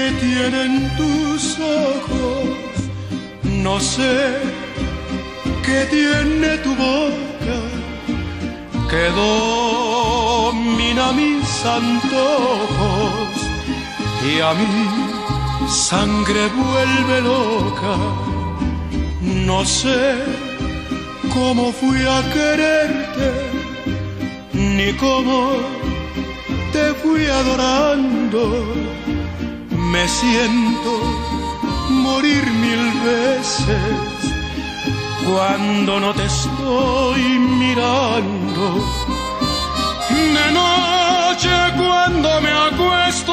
que tienen tus ojos, no sé qué tiene tu boca, que domina mis antojos y a mi sangre vuelve loca. No sé cómo fui a quererte, ni cómo te fui adorando. Me siento morir mil veces cuando no te estoy mirando. De noche cuando me acuesto,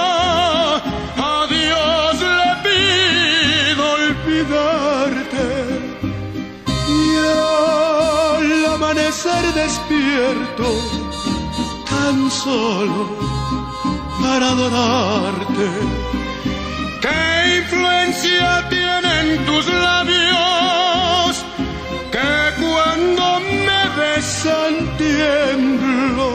a Dios le pido olvidarte, y al amanecer despierto tan solo para adorarte. ¿Qué influencia tienen tus labios que cuando me besan tiemblo?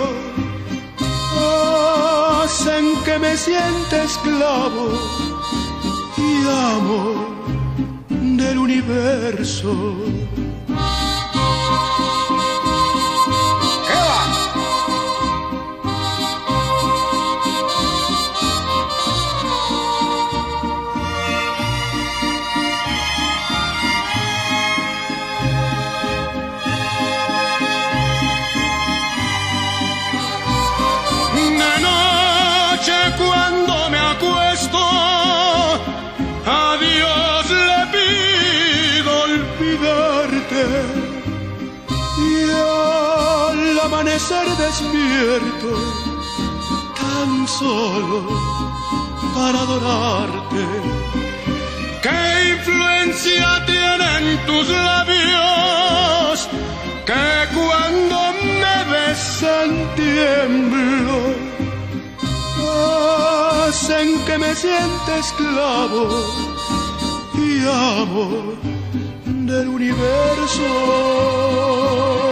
Hacen que me sienta esclavo y amo del universo. Cuando me acuesto, a Dios le pido olvidarte, y al amanecer despierto tan solo para adorarte. ¿Qué influencia tienen tus labios que cuando me besan tiemblo? Hacen que me sienta esclavo y amo del universo.